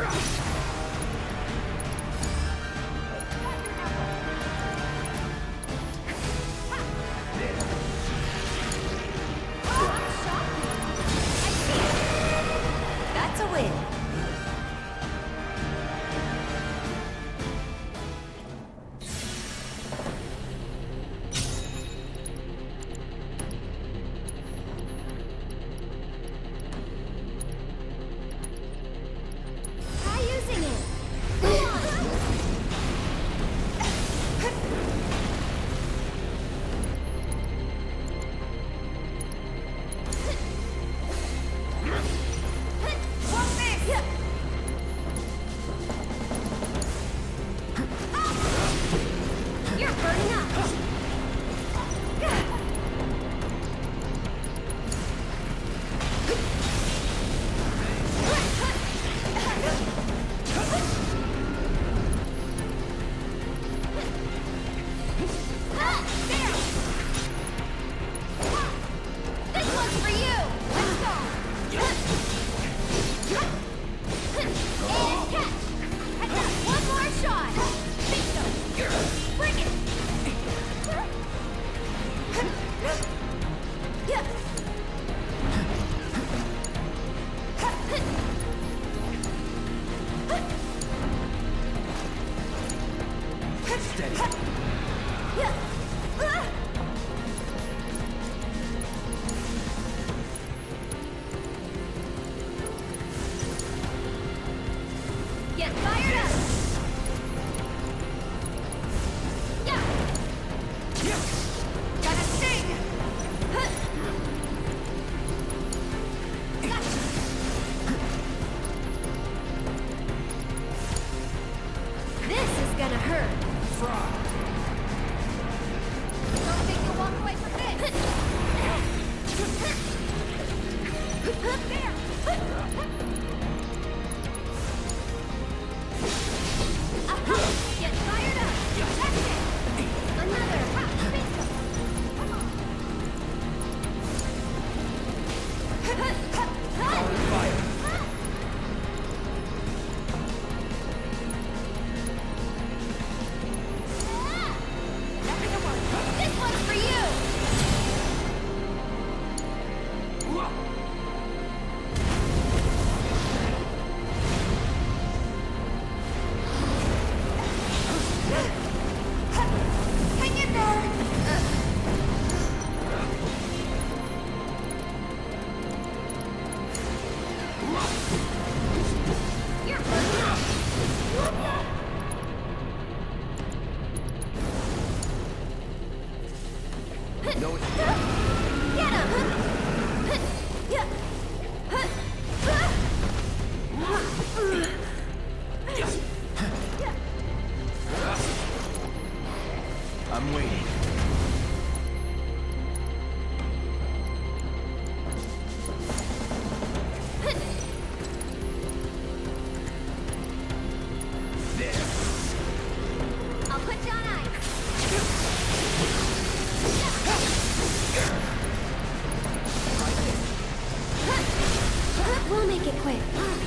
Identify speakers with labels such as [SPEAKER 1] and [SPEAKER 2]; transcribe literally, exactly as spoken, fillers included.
[SPEAKER 1] That's a win.
[SPEAKER 2] Try using it. You're burning up. This one's for you. Let's go. And catch. Heads up. One more shot. Bingo. Bring it.
[SPEAKER 3] Steady.
[SPEAKER 2] Get fired up. Yeah. Gotta sting. Gotcha. This is gonna hurt. Don't think you'll walk away from this. There. Aha! Get fired up. That's it. Another. Ha! Bingo. Come on.
[SPEAKER 3] On fire.
[SPEAKER 2] This one's for you. Hang in there. You're burning up.
[SPEAKER 3] No escape.
[SPEAKER 2] Get him!
[SPEAKER 3] I'm waiting. There.
[SPEAKER 2] I'll put you on ice. We'll make it quick.